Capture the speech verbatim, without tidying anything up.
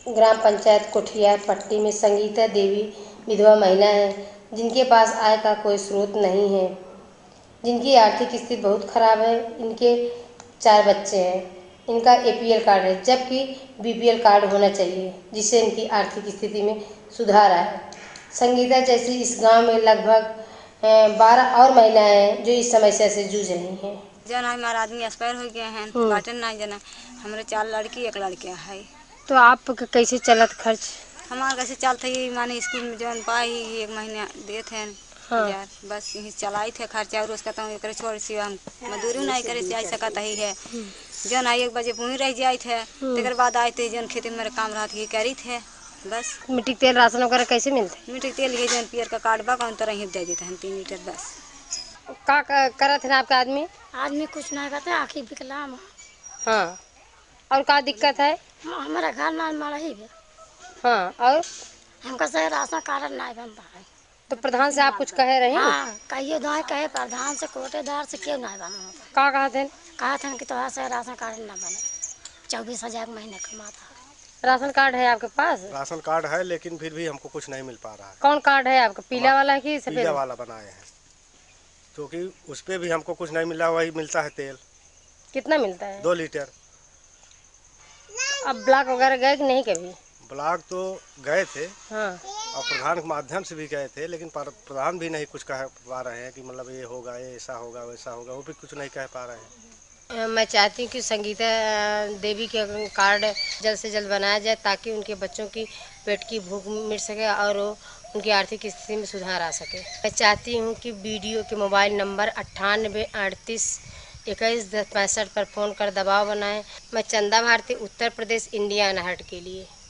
ग्राम पंचायत कोठिया पट्टी में संगीता देवी विधवा महिला हैं, जिनके पास आय का कोई स्रोत नहीं है, जिनकी आर्थिक स्थिति बहुत खराब है। इनके चार बच्चे हैं। इनका ए पी एल कार्ड है, जबकि बी पी एल कार्ड होना चाहिए, जिससे इनकी आर्थिक स्थिति में सुधार आए। संगीता जैसी इस गांव में लगभग बारह और महिलाएं हैं जो इस समस्या से जूझ रही हैं। जन हमारे आदमी एक्सपायर हो गए हैं, बाटन नहीं जना। हमारे चार लड़की एक लड़किया है। तो आप कैसे चलत खर्च? हमारे कैसे चलते ही माने स्कूल में जन पाई एक महीने देते हैं हजार, बस यही चलाई थे खर्चा। और उसका तो एक छोड़ सी हम मजदूरी नहीं करे से आई सकता ही है। जन आई एक बजे वहीं रह जाए थे, तेकर बाद आए थे जन खेती में मेरे काम रहा ही करी थे बस। मिट्टी तेल राशन वगैरह कैसे मिलते? मिट्टी तेल ये जन पियर का कार्ड बा कौन तरह ही दे देते हैं तीन लीटर बस। का करत है आपका आदमी? आदमी कुछ नहीं करते, आखिर विकलांग। हाँ, और क्या दिक्कत है? हमारा घर ना मारा ही है। हाँ, और हमका सही राशन कार्ड नहीं बनता है। तो प्रधान से आप कुछ कहे रहे? हाँ, कहिए दाएं कहे प्रधान से कोटेदार से क्यों नहीं बना? का कहा थे? कहा था कि तुम्हारा सही राशन कार्ड ना बने। चौबीस हजार महीने कमाता है। राशन कार्ड है आपके पास? राशन कार्ड है, लेकिन फिर भी हमको कुछ नहीं मिल पा रहा है। कौन कार्ड है आपका? पीला वाला है कि सफेद? पीला वाला बनाए हैं, क्योंकि उस पे भी हमको कुछ नहीं मिला। वही मिलता है तेल। कितना मिलता है? दो लीटर। अब ब्लॉक वगैरह गए कि नहीं कभी? ब्लॉक तो गए थे। हाँ। और प्रधान के माध्यम से भी गए थे, लेकिन प्रधान भी नहीं कुछ कह पा रहे हैं कि मतलब ये होगा, ये ऐसा होगा, वैसा होगा। वो भी कुछ नहीं कह पा रहे हैं। मैं चाहती हूँ कि संगीता देवी के कार्ड जल्द से जल्द बनाया जाए, ताकि उनके बच्चों की पेट की भूख मिट सके और उनकी आर्थिक स्थिति में सुधार आ सके। मैं चाहती हूँ कि वीडियो के मोबाइल नंबर अट्ठानबे अड़तीस इक्कीस दस पैंसठ पर फ़ोन कर दबाव बनाएं। मैं चंदा भारती, उत्तर प्रदेश, इंडिया अनहट के लिए।